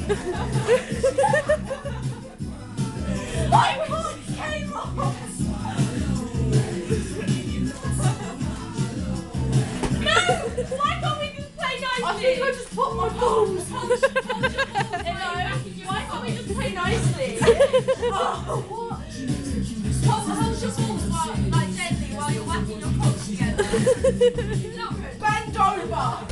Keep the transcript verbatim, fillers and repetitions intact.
My foot came off! No! Why can't we just play nicely? I think I just put my balls. Why can't we just play nicely? Oh, what? Hold, hold your balls while, like, gently while you're whacking your cocks together. Bend over!